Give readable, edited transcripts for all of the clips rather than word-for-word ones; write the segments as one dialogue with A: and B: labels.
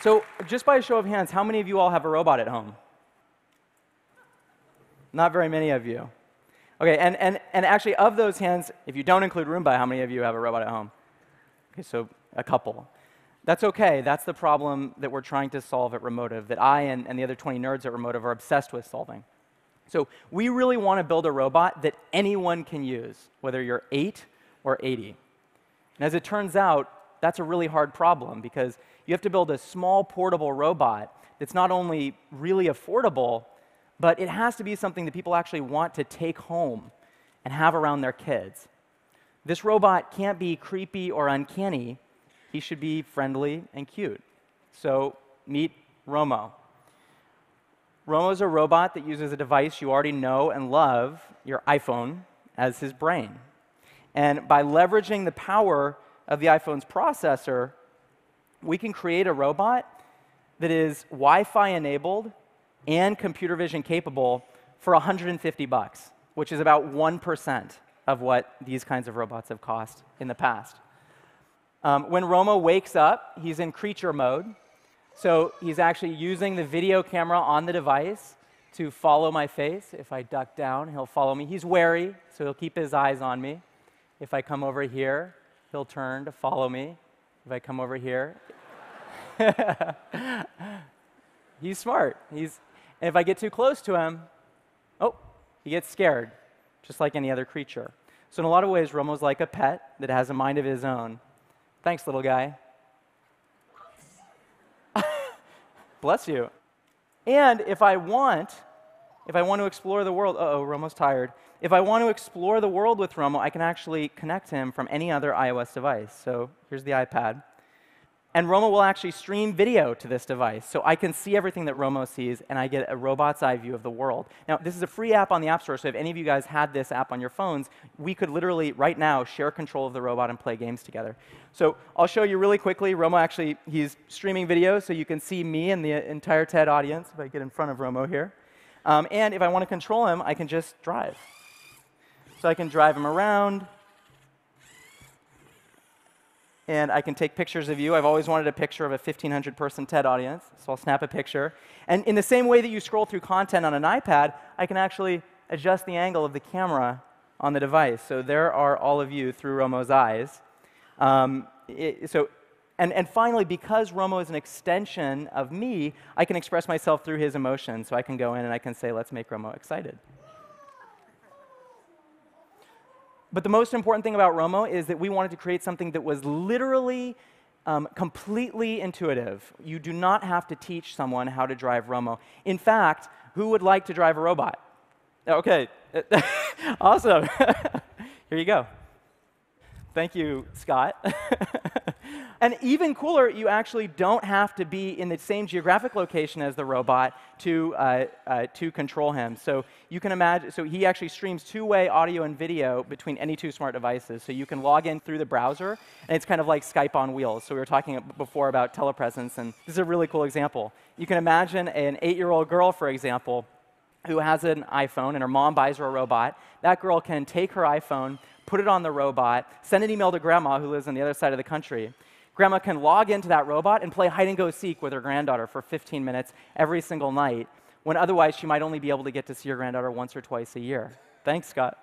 A: So just by a show of hands, how many of you all have a robot at home? Not very many of you. Okay, and actually, of those hands, if you don't include Roomba, how many of you have a robot at home? Okay, so a couple. That's okay. That's the problem that we're trying to solve at Remotive, that I and the other 20 nerds at Remotive are obsessed with solving. So we really want to build a robot that anyone can use, whether you're 8 or 80. And as it turns out, that's a really hard problem, because you have to build a small, portable robot that's not only really affordable, but it has to be something that people actually want to take home and have around their kids. This robot can't be creepy or uncanny. He should be friendly and cute. So meet Romo. Romo is a robot that uses a device you already know and love, your iPhone, as his brain. And by leveraging the power of the iPhone's processor, we can create a robot that is Wi-Fi enabled and computer vision capable for $150, which is about 1% of what these kinds of robots have cost in the past. When Romo wakes up, he's in creature mode. So he's actually using the video camera on the device to follow my face. If I duck down, he'll follow me. He's wary, so he'll keep his eyes on me. If I come over here, he'll turn to follow me. If I come over here, he's smart. And if I get too close to him, oh, he gets scared, just like any other creature. So in a lot of ways, Romo's like a pet that has a mind of his own. Thanks, little guy. Bless you. And if I want to explore the world, uh-oh, Romo's tired. If I want to explore the world with Romo, I can actually connect him from any other iOS device. So here's the iPad. And Romo will actually stream video to this device. So I can see everything that Romo sees, and I get a robot's eye view of the world. Now, this is a free app on the App Store, so if any of you guys had this app on your phones, we could literally, right now, share control of the robot and play games together. So I'll show you really quickly. Romo actually, he's streaming video, so you can see me and the entire TED audience if I get in front of Romo here. And if I want to control him, I can just drive. So I can drive him around. And I can take pictures of you. I've always wanted a picture of a 1,500-person TED audience, so I'll snap a picture. And in the same way that you scroll through content on an iPad, I can actually adjust the angle of the camera on the device. So there are all of you through Romo's eyes. And finally, because Romo is an extension of me, I can express myself through his emotions. So I can go in and I can say, let's make Romo excited. But the most important thing about Romo is that we wanted to create something that was literally completely intuitive. You do not have to teach someone how to drive Romo. In fact, who would like to drive a robot? OK, awesome. Here you go. Thank you, Scott. And even cooler, you actually don't have to be in the same geographic location as the robot to control him. So you can imagine, so he actually streams two-way audio and video between any two smart devices. So you can log in through the browser, and it's kind of like Skype on wheels. So we were talking before about telepresence, and this is a really cool example. You can imagine an 8-year-old girl, for example, who has an iPhone, and her mom buys her a robot. That girl can take her iPhone, put it on the robot, send an email to Grandma, who lives on the other side of the country. Grandma can log into that robot and play hide-and-go-seek with her granddaughter for 15 minutes every single night, when otherwise she might only be able to get to see her granddaughter once or twice a year. Thanks, Scott.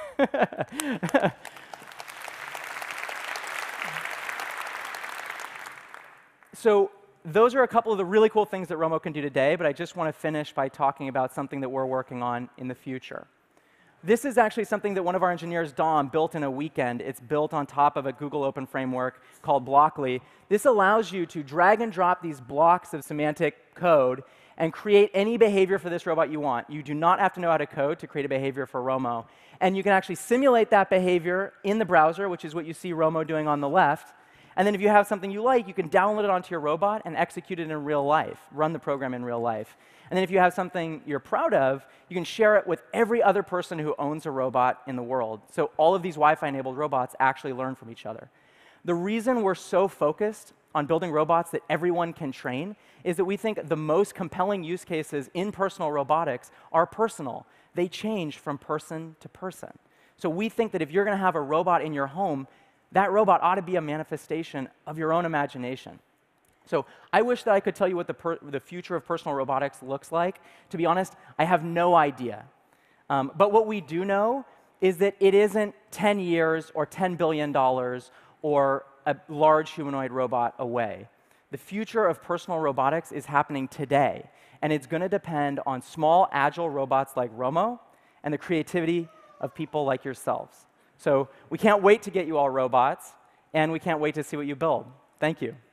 A: So those are a couple of the really cool things that Romo can do today, but I just want to finish by talking about something that we're working on in the future. This is actually something that one of our engineers, Dom, built in a weekend. It's built on top of a Google Open framework called Blockly. This allows you to drag and drop these blocks of semantic code and create any behavior for this robot you want. You do not have to know how to code to create a behavior for Romo. And you can actually simulate that behavior in the browser, which is what you see Romo doing on the left. And then if you have something you like, you can download it onto your robot and execute it in real life, run the program in real life. And then if you have something you're proud of, you can share it with every other person who owns a robot in the world. So all of these Wi-Fi-enabled robots actually learn from each other. The reason we're so focused on building robots that everyone can train is that we think the most compelling use cases in personal robotics are personal. They change from person to person. So we think that if you're going to have a robot in your home, that robot ought to be a manifestation of your own imagination. So I wish that I could tell you what the future of personal robotics looks like. To be honest, I have no idea. But what we do know is that it isn't 10 years or $10 billion or a large humanoid robot away. The future of personal robotics is happening today, and it's going to depend on small, agile robots like Romo and the creativity of people like yourselves. So we can't wait to get you all robots, and we can't wait to see what you build. Thank you.